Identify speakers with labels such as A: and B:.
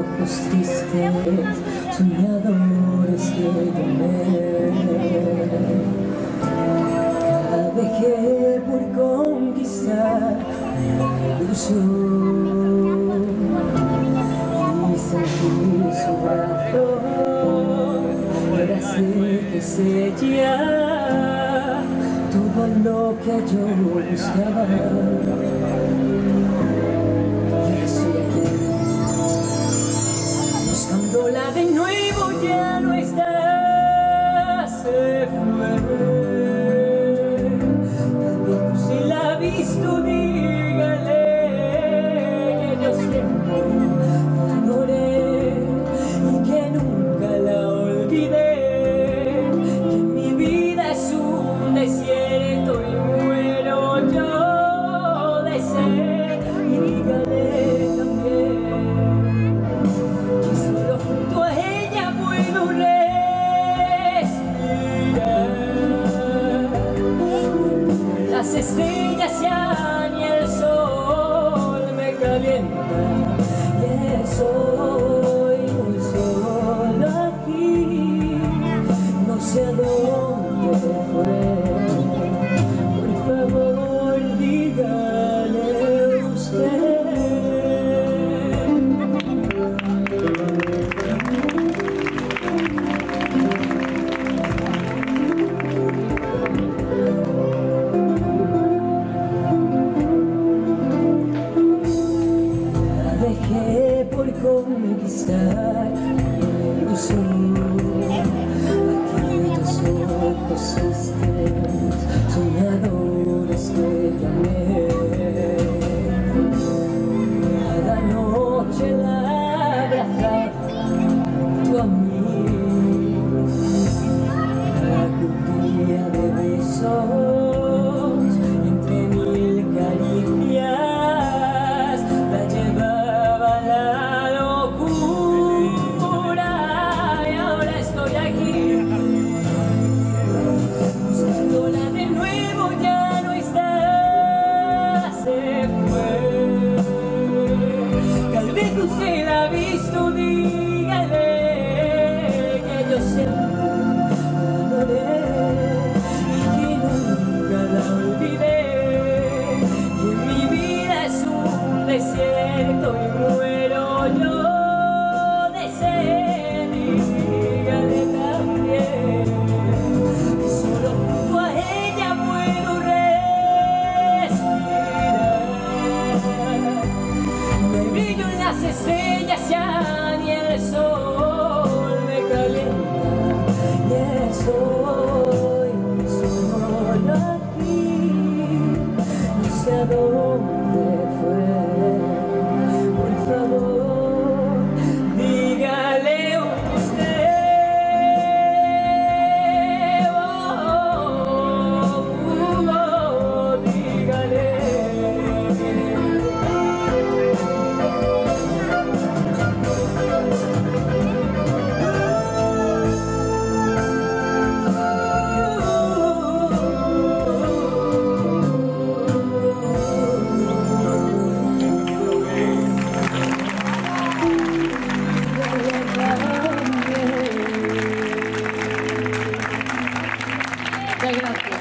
A: ojos tristes, soñadores que tomé. Navegé por conquistar la ilusión y sentí su brazo, ahora sé que sella todo lo que yo buscaba. Y estoy aquí buscándola de nuevo, ya no está, se fue. Si la ha visto, dígale que yo siempre la adoré y que nunca la olvidé, que mi vida es un desierto y muero yo de sed. Y dígale también que solo junto a ella puedo respirar. Las estrellas ya ni el sol me calientan y estoy muy solo aquí, no sé a dónde fue. Por favor, dígale usted. Dejé por conquistar la ilusión, aquellos ojos tristes, soñadores que llamé. Cada noche la abrazaba junto a mí, la cubría de besos, entre mil caricias la llevaba a la locura. Y ahora estoy aquí buscándola de nuevo, ya no está, se fue. Tal vez usted la ha visto, dígale que yo siempre la adoré y que nunca la olvidé, que mi vida es un desierto y muero yo de sed. Y dígale también que solo junto a ella puedo respirar. No hay brillo en las estrellas ya ni el sol me calienta y estoy muy solo aquí, no sé a dónde fue. Por favor, dígale usted. Dígale. Muchas gracias.